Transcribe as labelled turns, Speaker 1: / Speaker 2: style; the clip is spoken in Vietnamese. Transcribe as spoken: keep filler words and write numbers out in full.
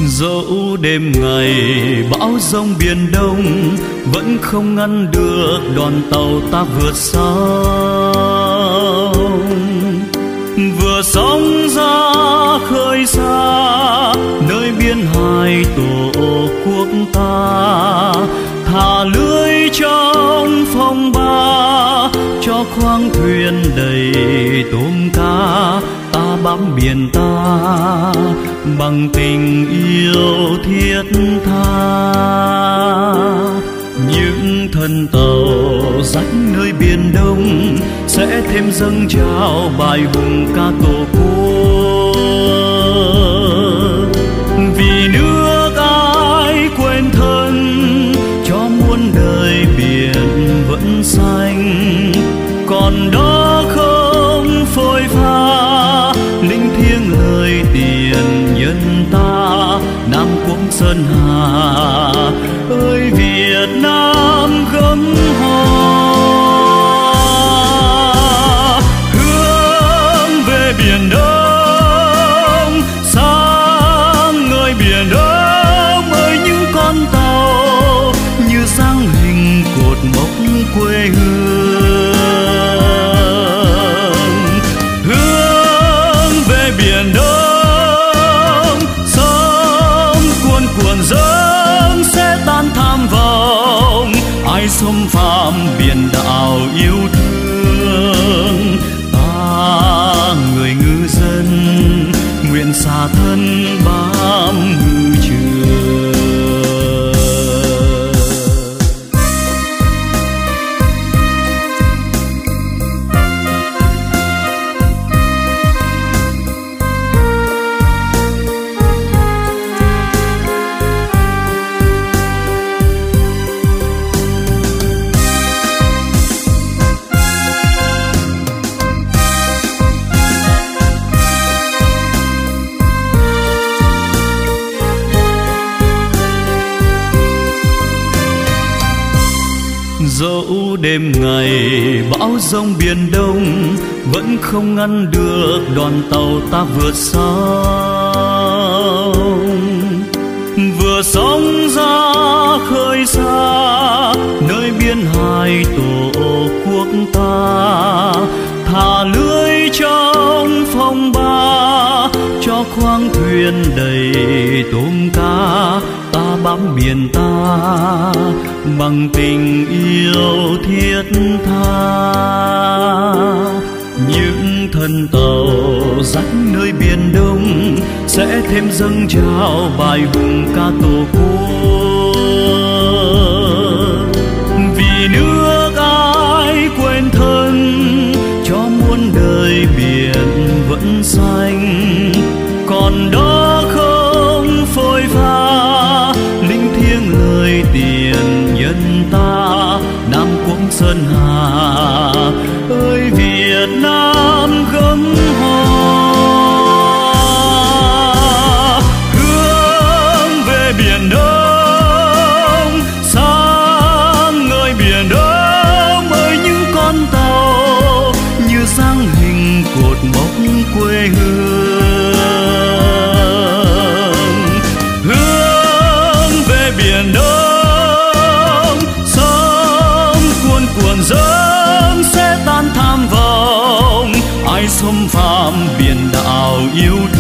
Speaker 1: Dẫu đêm ngày bão giông biển đông, vẫn không ngăn được đoàn tàu ta vượt sóng. Vừa sóng ra khơi xa, nơi biên hải tổ quốc ta. Thả lưới trong phong ba, cho khoang thuyền đầy tôm cá. Ta bám biển ta bằng tình yêu thiết tha. Những thân tàu rách nơi biển đông sẽ thêm dâng trào bài hùng ca tổ quốc. Vì nước ai quên thân, cho muôn đời biển vẫn xanh. Còn đó không phôi pha, linh thiêng lời tiền nhân ta. Nam quốc sơn hà ơi Việt Nam gấm hoa. Hướng về biển Đông, sáng ngời biển Đông ơi những con tàu như dáng hình cột mốc quê hương. Hướng về biển Đông, sóng cuồn cuộn dâng sẽ tan tham vọng. Ai xâm phạm biển đảo yêu thương, ta người ngư dân nguyện xả thân bám ngư trường. Dẫu đêm ngày bão giông biển đông, vẫn không ngăn được đoàn tàu ta vượt sóng. Vừa sóng ra khơi xa, nơi biên hải tổ quốc ta. Thả lưới trong phong ba, cho khoang thuyền đầy tôm cá. Ta bám biển ta bằng tình yêu thiết tha. Những thân tàu rách nơi biển đông sẽ thêm dâng trào bài hùng ca tổ quốc. Vì nước ai quên thân, cho muôn đời biển vẫn xanh. Còn đó không phôi pha, linh thiêng lời tiền nhân ta. Nam quốc sơn hà ơi Việt Nam gấm hoa. Hướng về biển Đông, sáng ngời biển Đông ơi những con tàu như dáng hình cột mốc quê hương. Hướng về biển Đông, sóng cuồn cuộn dâng sẽ tan tham vọng. Ai xâm phạm biển đảo yêu